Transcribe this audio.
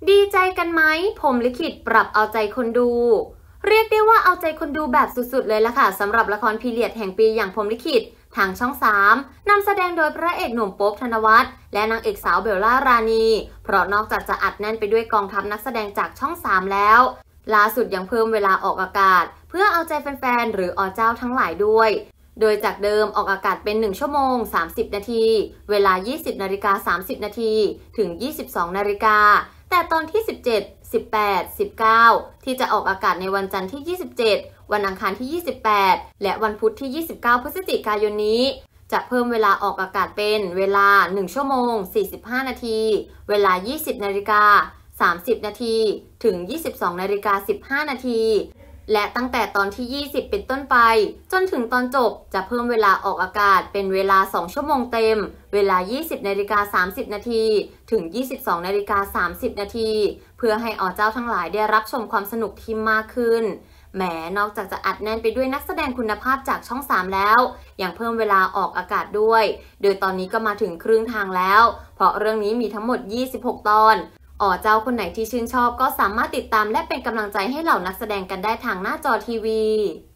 ดีใจกันไหมพรหมลิขิตปรับเอาใจคนดูเรียกได้ว่าเอาใจคนดูแบบสุดๆเลยล่ะค่ะสำหรับละครพีเรียดแห่งปีอย่างพรหมลิขิตทางช่อง3นำแสดงโดยพระเอกหนุ่มโป๊ปธนวัฒน์และนางเอกสาวเบลล่ารานีเพราะนอกจากจะอัดแน่นไปด้วยกองทัพนักแสดงจากช่อง3แล้วล่าสุดยังเพิ่มเวลาออกอากาศเพื่อเอาใจแฟนๆหรืออเจ้าทั้งหลายด้วยโดยจากเดิมออกอากาศเป็น1ชั่วโมง30นาทีเวลา 20:30 นาทีถึง 22 นาฬิกาแต่ตอนที่17 18 19ที่จะออกอากาศในวันจันทร์ที่27วันอังคารที่28และวันพุธที่29พฤศจิกายนนี้จะเพิ่มเวลาออกอากาศเป็นเวลา1ชั่วโมง45นาทีเวลา 20:30 นาทีถึง 22:15 นาทีและตั้งแต่ตอนที่20เป็นต้นไปจนถึงตอนจบจะเพิ่มเวลาออกอากาศเป็นเวลา2ชั่วโมงเต็มเวลา 20:30 นาทีถึง 22:30 นาทีเพื่อให้เจ้าทั้งหลายได้รับชมความสนุกที่มากขึ้นแหมนอกจากจะอัดแน่นไปด้วยนักแสดงคุณภาพจากช่อง3แล้วยังเพิ่มเวลาออกอากาศด้วยโดยตอนนี้ก็มาถึงครึ่งทางแล้วเพราะเรื่องนี้มีทั้งหมด26ตอนเจ้าคนไหนที่ชื่นชอบก็สามารถติดตามและเป็นกำลังใจให้เหล่านักแสดงกันได้ทางหน้าจอทีวี